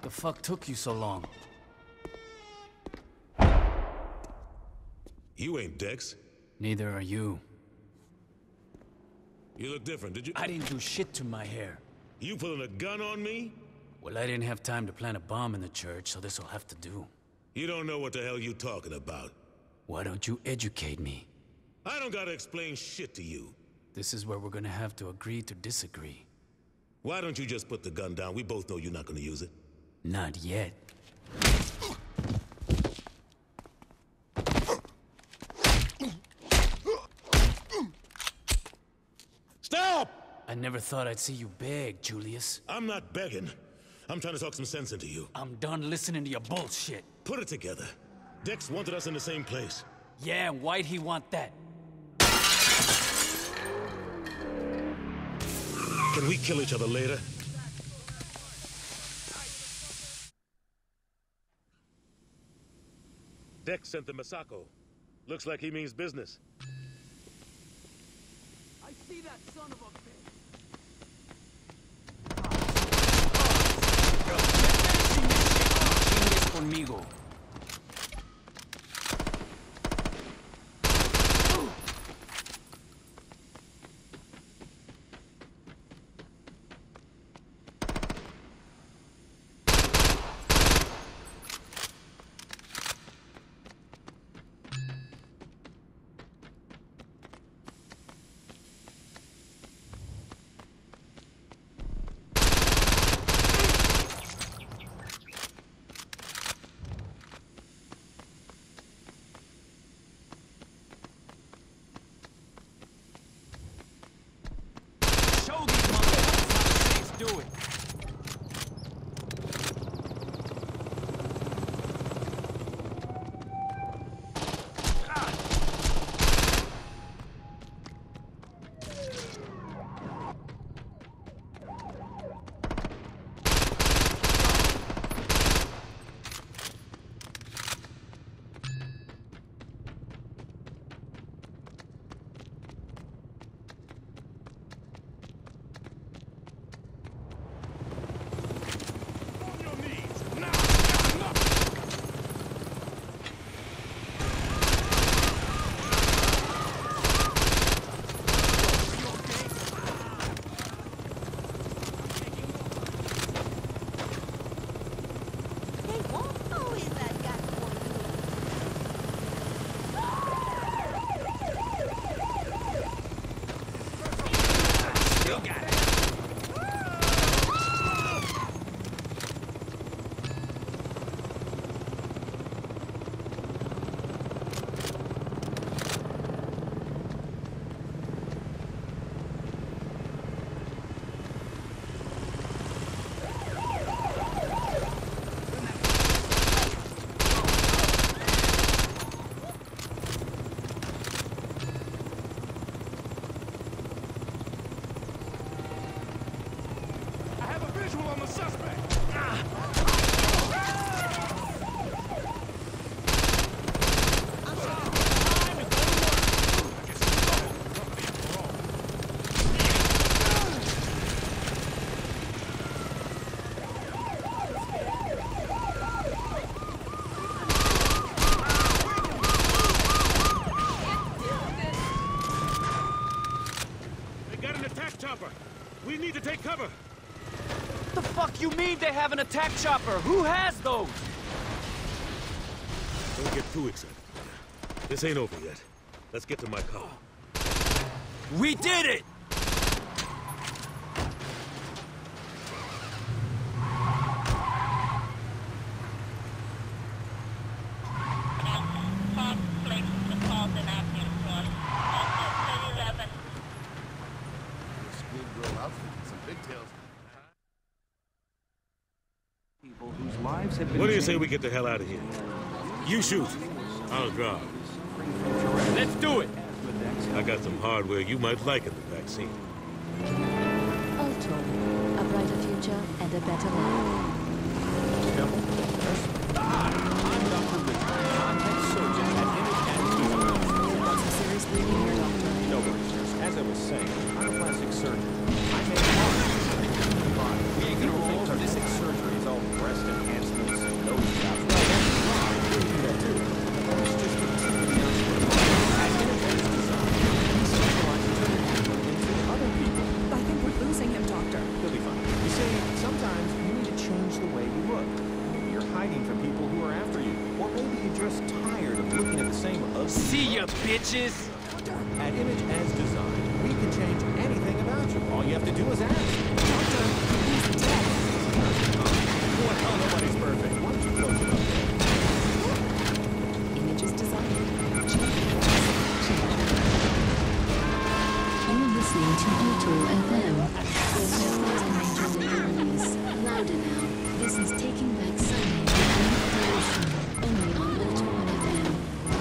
The fuck took you so long? You ain't Dex. Neither are you. You look different, did you? I didn't do shit to my hair. You pulling a gun on me? Well, I didn't have time to plant a bomb in the church, so this'll have to do. You don't know what the hell you talking about. Why don't you educate me? I don't gotta explain shit to you. This is where we're gonna have to agree to disagree. Why don't you just put the gun down? We both know you're not gonna use it. Not yet. Stop! I never thought I'd see you beg, Julius. I'm not begging. I'm trying to talk some sense into you. I'm done listening to your bullshit. Put it together. Dex wanted us in the same place. Yeah, and why'd he want that? Can we kill each other later? Dex sent the Masako. Looks like he means business. I see that son of a bitch. Chingues conmigo. Show these motherfuckers how the Saints do it. We need to take cover! The fuck you mean they have an attack chopper? Who has those? Don't get too excited. This ain't over yet. Let's get to my car. We did it! What do you say we get the hell out of here? You shoot. I'll drive. Let's do it! I got some hardware you might like in the backseat. Ultron, a brighter future and a better life. I'm Dr. Richard, contact surgeon at Image. Got some serious bleeding here, Doctor. No worries. As I was saying, I'm a plastic surgeon. I make parts. We ain't gonna roll over this surgery is all breast and See ya, bitches! At Image as Designed, we can change anything about you. All you have to do is ask. Doctor, he's dead. Well, nobody's perfect. Why don't you close it up there? Images designed. You're listening to U-Tool FM. There's no further major label release. Louder now. This is Taking Back Sunday with Nick Dawson. Only on U-Tool FM.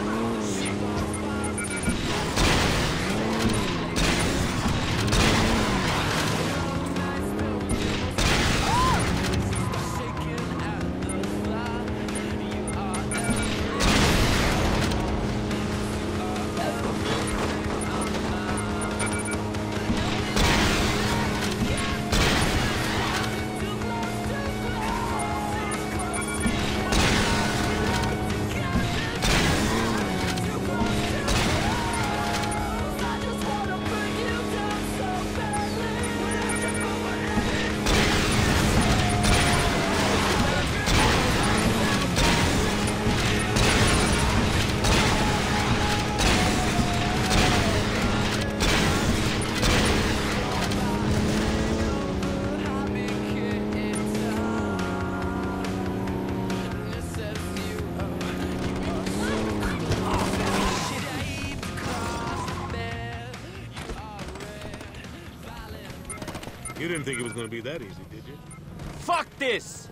You didn't think it was gonna be that easy, did you? Fuck this!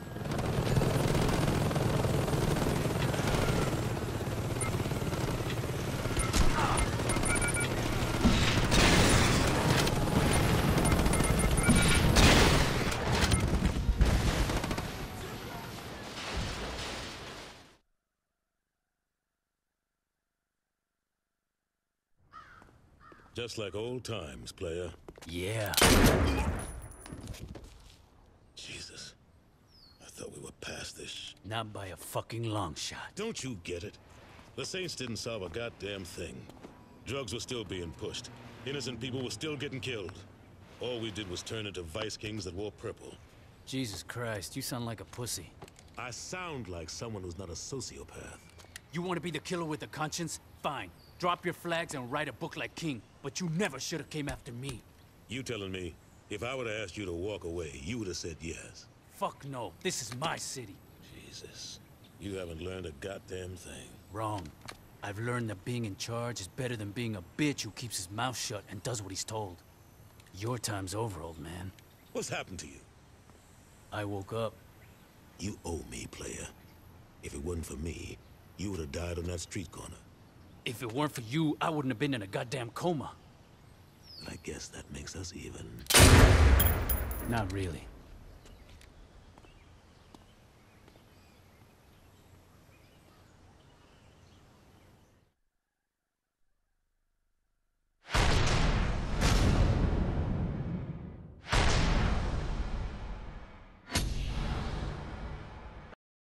Just like old times, player. Yeah. Jesus. I thought we were past this. Not by a fucking long shot. Don't you get it? The Saints didn't solve a goddamn thing. Drugs were still being pushed. Innocent people were still getting killed. All we did was turn into vice kings that wore purple. Jesus Christ, you sound like a pussy. I sound like someone who's not a sociopath. You want to be the killer with a conscience? Fine. Drop your flags and write a book like King. But you never should have came after me. You telling me, if I would have asked you to walk away, you would have said yes? Fuck no. This is my city. Jesus. You haven't learned a goddamn thing. Wrong. I've learned that being in charge is better than being a bitch who keeps his mouth shut and does what he's told. Your time's over, old man. What's happened to you? I woke up. You owe me, player. If it wasn't for me, you would have died on that street corner. If it weren't for you, I wouldn't have been in a goddamn coma. I guess that makes us even. Not really.